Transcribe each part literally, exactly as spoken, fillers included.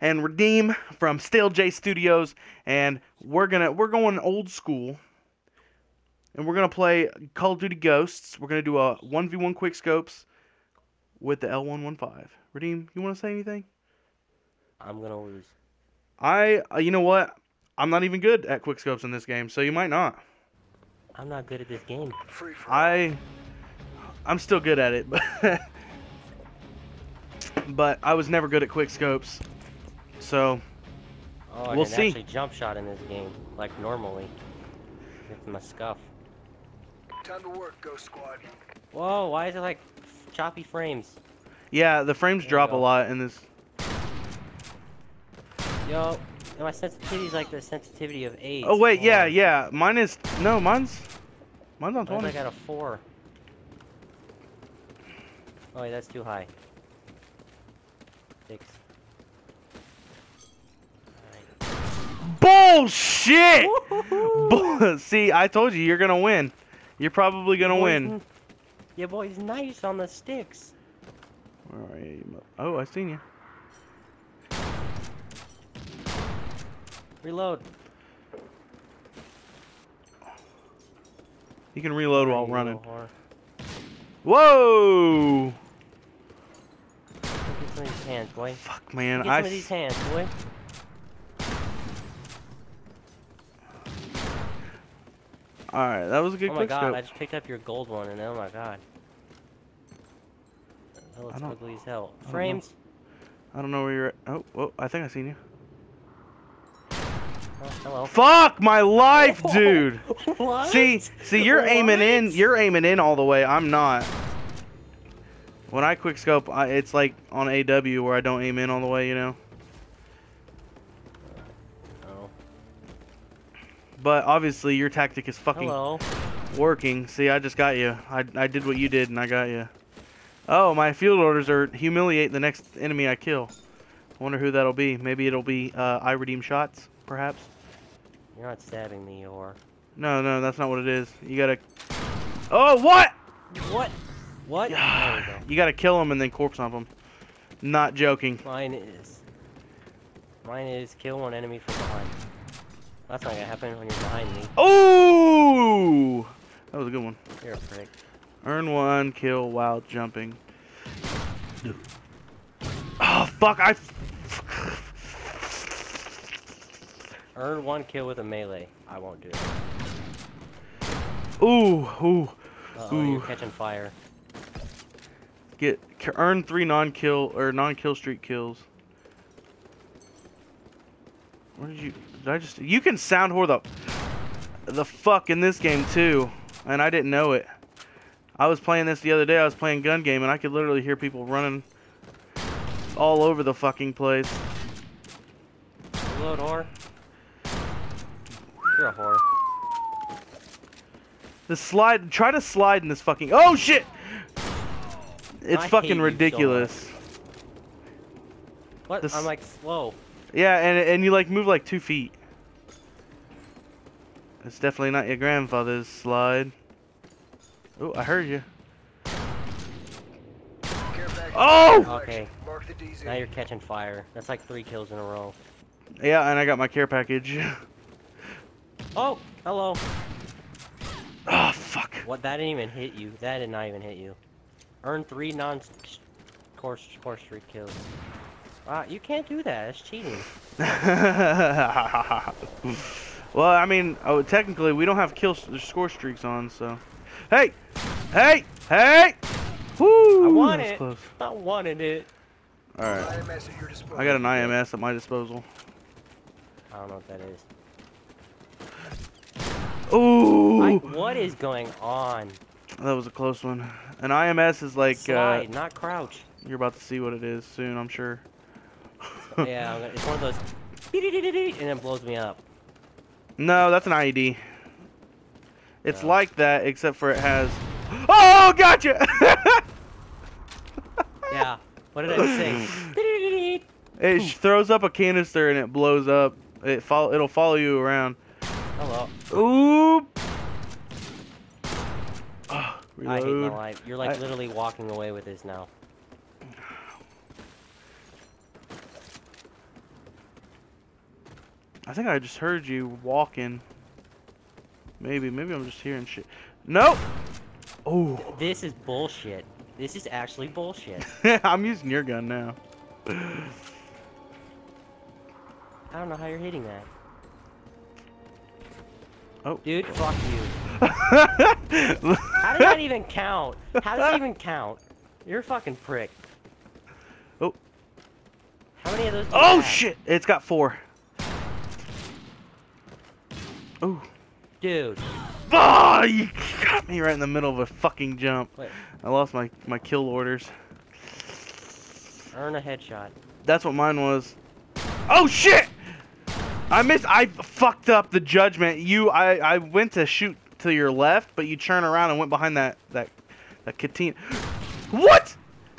and Redeem from Stale J Studios, and we're gonna we're going old school, and we're gonna play Call of Duty Ghosts. We're gonna do a one v one quickscopes with the L one fifteen. Redeem, you want to say anything? I'm gonna lose. I, uh, you know what? I'm not even good at quickscopes in this game, so you might not. I'm not good at this game. I, I'm still good at it, but but I was never good at quickscopes, so Oh, I we'll can see. actually jump shot in this game, like normally. With my scuff. Time to work, Ghost Squad. Whoa, why is it like choppy frames? Yeah, the frames There we drop a go. lot in this. Yo, my sensitivity is like the sensitivity of AIDS. Oh wait, Hold yeah, on. yeah. Mine is no, mine's mine's on Mine's twenty. like at a four. Oh wait, that's too high. Six. Bullshit! Woohoo! Bull See, I told you you're gonna win. You're probably gonna Boy's win. n- Yeah, boy's nice on the sticks. Where are you? Oh, I seen you. Reload. You can reload There while you running. go, whore. Whoa! Get some of these hands, boy. Fuck, man. Get I. some of these hands, boy. All right, that was a good Oh my god, quickscope. I just picked up your gold one, and oh my god. That looks I don't- ugly as hell. I don't Frames. I don't know where you're at. Oh, whoa, I think I seen you. Oh, hello. Fuck my life, dude. What? See, see, you're aiming in. What? You're aiming in all the way. I'm not. When I quickscope, I, it's like on A W where I don't aim in all the way, you know. Oh. But obviously, your tactic is fucking Hello. working. See, I just got you. I I did what you did, and I got you. Oh, my field orders are humiliate the next enemy I kill. I wonder who that'll be. Maybe it'll be uh, iRedeemshots, perhaps. You're not stabbing me, or No, no, that's not what it is. You gotta. Oh, what? what? What? There we go. You gotta kill him and then corpse hump him. Not joking. Mine is. Mine is kill one enemy from behind. That's not gonna happen when you're behind me. Oh! That was a good one. You're a prick. Earn one kill while jumping. Oh, fuck. I. Earn one kill with a melee. I won't do it. Ooh, ooh. Uh oh, Ooh. you're catching fire. Get earn three non-kill or non-kill streak kills. Where did you? Did I just? You can sound whore the the fuck in this game too, and I didn't know it. I was playing this the other day. I was playing gun game, and I could literally hear people running all over the fucking place. Reload, whore. You're a whore. The slide. Try to slide in this fucking. Oh shit! It's I hate fucking you so ridiculous. What? This- I'm like slow. Yeah, and and you like move like two feet. It's definitely not your grandfather's slide. Oh, I heard you. Care package Oh! Okay. Mark the D Z. Now you're catching fire. That's like three kills in a row. Yeah, and I got my care package. Oh, hello. Oh, fuck. What? That didn't even hit you. That did not even hit you. Earn three non-course course streak kills. Wow, you can't do that. That's cheating. Well, I mean, oh, technically, we don't have kill score streaks on, so. Hey! Hey! Hey! Woo! I want That's it. close. I wanted it. Alright. I M S at your disposal. I got an I M S at my disposal. I don't know what that is. Ooh! I, what is going on? That was a close one. An I M S is like, Slide, uh, not crouch. you're about to see what it is soon, I'm sure. Yeah, I'm gonna- it's one of those. And it blows me up. No, that's an I E D. It's No. like that, except for it has. Oh, gotcha! Yeah. What did I say? It sh- throws up a canister and it blows up. It follow. It'll follow you around. Hello. Oop! Oh, I hate my reload. life. You're like I- literally walking away with this now. I think I just heard you walking. Maybe, maybe I'm just hearing shit. Nope. Oh. This is bullshit. This is actually bullshit. I'm using your gun now. I don't know how you're hitting that. Oh. Dude, fuck you. How does that even count? How does that even count? You're a fucking prick. Oh. How many of those do you Oh have? shit! It's got four. Oh. Dude. Oh, you got me right in the middle of a fucking jump. Wait. I lost my, my kill orders. Earn a headshot. That's what mine was. Oh shit! I missed. I fucked up the judgment. You, I, I went to shoot to your left, but you turn around and went behind that that that canteen. What?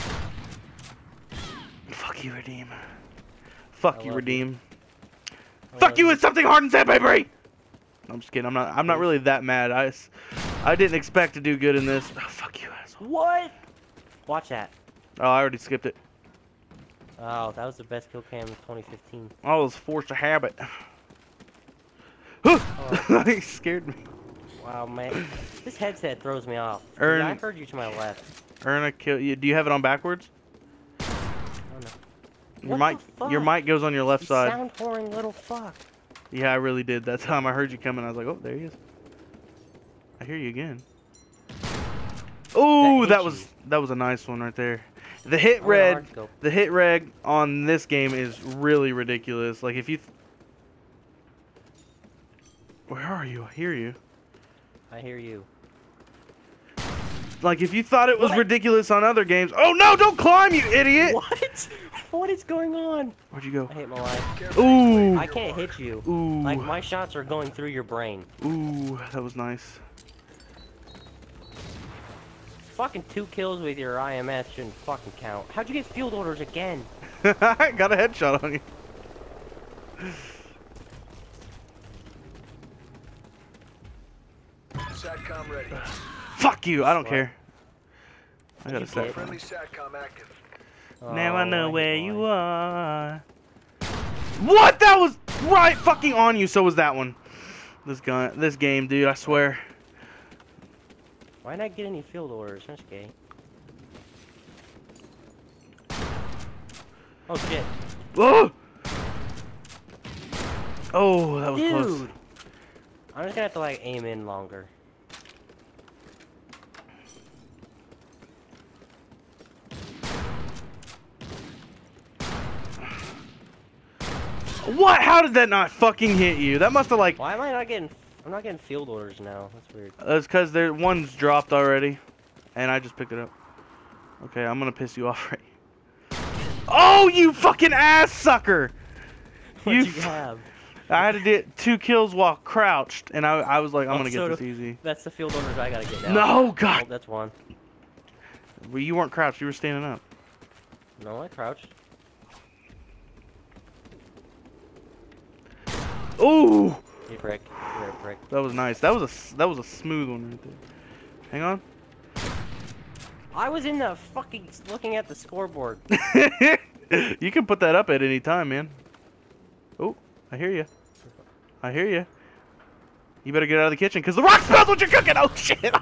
Fuck you, Redeem. Fuck I you, love Redeem. I Fuck love you you. with something hard and sandpapery. I'm just kidding. I'm not. I'm not really that mad. I, s- I didn't expect to do good in this. Oh, fuck you, asshole. What? Watch that. Oh, I already skipped it. Oh, that was the best kill cam of twenty fifteen. I was forced to habit. Oh. He scared me. Wow, man. This headset throws me off. Dude, Earn- I heard you to my left. Earn a kill. You, do you have it on backwards? Oh no. Your What mic. the Your fuck? mic goes on your left You side. sound whoring little fuck. Yeah, I really did. That time I heard you coming, I was like, oh, there he is. I hear you again. Oh, hit that you. was that was a nice one right there. The hit I'm gonna red, hard scope. the hit reg on this game is really ridiculous. Like if you, th where are you? I hear you. I hear you. Like if you thought it was What? ridiculous on other games. Oh no! Don't climb, you idiot! What? What is going on? Where'd you go? I hate my life. Careful, Ooh. I can't hit you. Ooh. Like my shots are going through your brain. Ooh, that was nice. Fucking two kills with your I M S shouldn't fucking count. How'd you get field orders again? I got a headshot on you. SATCOM ready. Fuck you! I don't What? care. I got a You set. did. Friendly SATCOM active. Now I know Oh, where hate you my life. are. What? That was right fucking on you. So was that one. This gun, this game, dude. I swear. Why not get any field orders? That's gay. Oh shit. Oh. Oh, that was Dude. close. I'm just gonna have to like aim in longer. What? How did that not fucking hit you? That must have like. Why am I not getting? I'm not getting field orders now. That's weird. That's because there one's dropped already, and I just picked it up. Okay, I'm gonna piss you off right. Oh, you fucking ass sucker! What'd you f- have? I had to get two kills while crouched, and I, I was like, I'm Oh, gonna so get this do- easy. That's the field orders I gotta get now. No, God. Oh, that's one. Well, you weren't crouched. You were standing up. No, I crouched. Ooh, You prick. You're a prick. that was nice. That was a s- that was a smooth one right there. Hang on. I was in the fucking looking at the scoreboard. You can put that up at any time, man. Oh, I hear you. I hear you. You better get out of the kitchen, cause the rock smells what you're cooking. Oh shit!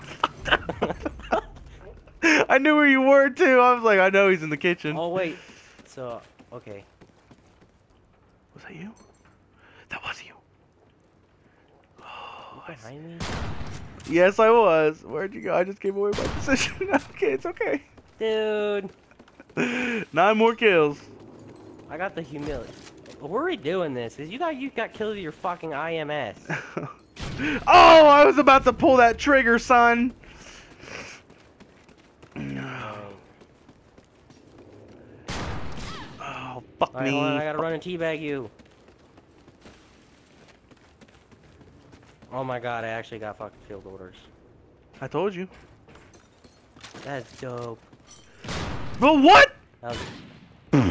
I knew where you were too. I was like, I know he's in the kitchen. Oh wait. So okay. Was that you? That was you. Oh, I see. Behind me. Yes, I was. Where'd you go? I just gave away my position. Okay, it's okay. Dude, Nine more kills. I got the humility. We're redoing this, cause you got you got killed with your fucking I M S. Oh, I was about to pull that trigger, son. Alright. Oh, fuck Alright, me. hold on, I gotta run and teabag you. Oh my god, I actually got fucking field orders. I told you. That's dope. But what? That was...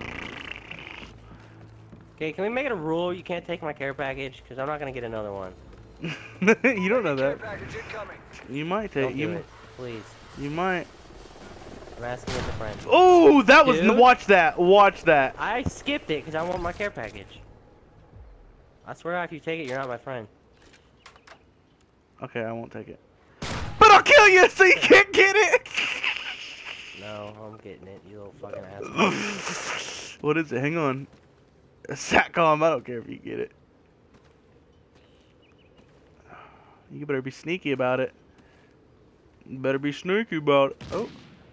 Okay, can we make it a rule you can't take my care package? Because I'm not gonna get another one. You don't know Care that. package incoming. You might take. Don't do You. it, please. You might. I'm asking as a friend. Oh, that was. Dude. Watch that. Watch that. I skipped it because I want my care package. I swear if you take it, you're not my friend. Okay, I won't take it. But I'll kill you so you can't get it! No, I'm getting it, you little fucking asshole. What is it? Hang on. A SATCOM, I don't care if you get it. You better be sneaky about it. You better be sneaky about it. Oh.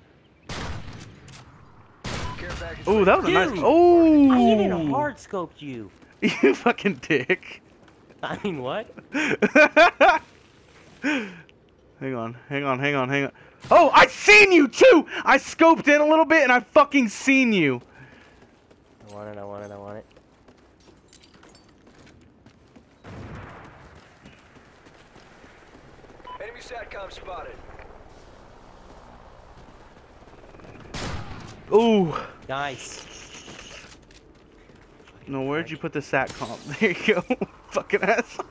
Care package Oh, that was a Dude, nice. I Oh! even hard scoped you. You fucking dick. I mean, what? Hang on, hang on, hang on, hang on. Oh, I seen you too! I scoped in a little bit and I fucking seen you. I want it, I want it, I want it. Enemy SATCOM spotted. Ooh. Nice. No, where'd you put the SATCOM? There you go. Fucking asshole.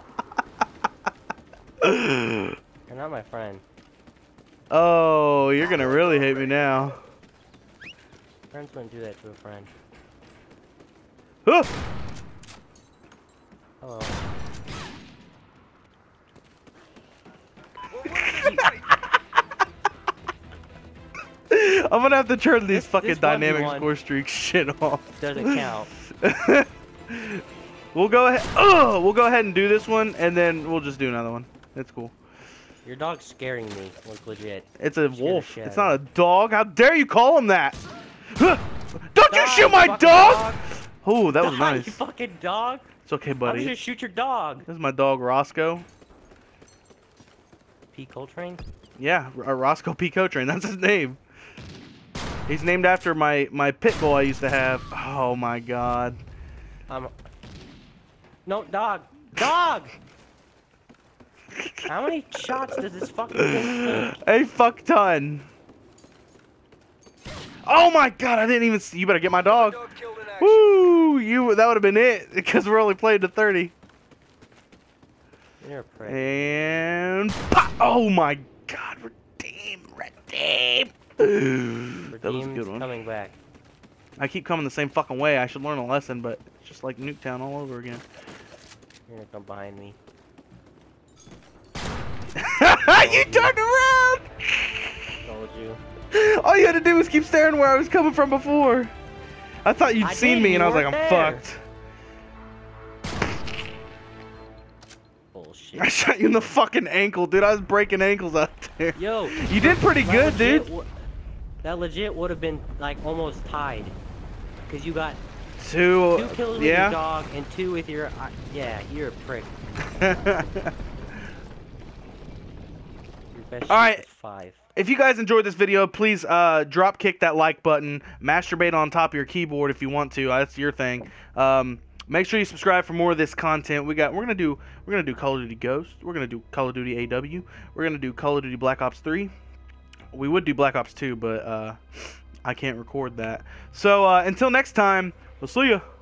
You're not my friend. Oh, you're gonna really hate me now. Friends wouldn't do that to a friend. Huh. Hello. I'm gonna have to turn these This- fucking this one v dynamic one score streak shit off. Doesn't count. We'll go ahead. Oh, we'll go ahead and do this one, and then we'll just do another one. It's cool. Your dog's scaring me, like legit. It's a Scared the wolf. shit It's out not a of me. dog. How dare you call him that? Huh. Don't you Die, shoot my fucking dog! Oh, that was Die, nice. You fucking dog! It's okay, I'm buddy. gonna shoot your dog. This is my dog, Roscoe. P. Coltrane? Yeah, R- Roscoe P. Coltrane. That's his name. He's named after my, my pit bull I used to have. Oh, my God. Um. No, dog! Dog! How many shots does this fucking thing take? A fuck ton. Oh, my God. I didn't even see. You better get my dog. Dog killed in action. Woo! You, that would have been it, because we're only playing to thirty. You're a prick. And pop! Oh my God! Redeem! Redeem! That was a good one. Coming back. I keep coming the same fucking way. I should learn a lesson, but it's just like Nuketown all over again. You're gonna come behind me. You turned around! Told you. All you had to do was keep staring where I was coming from before. I thought you'd I seen did, me, you and I was like, weren't I'm there. fucked. Bullshit. I shot you in the fucking ankle, dude. I was breaking ankles out there. Yo. You did pretty that good, legit dude. wo- That legit would have been like almost tied. Cause you got Two, two kills with yeah. your dog and two with your. Uh, yeah, you're a prick. Your best All shot right. was five. If you guys enjoyed this video, please uh, drop kick that like button. Masturbate on top of your keyboard if you want to. Uh, that's your thing. Um, make sure you subscribe for more of this content. We got. We're gonna do. We're gonna do Call of Duty Ghost. We're gonna do Call of Duty A W. We're gonna do Call of Duty Black Ops three. We would do Black Ops two, but uh, I can't record that. So uh, until next time, we'll see ya.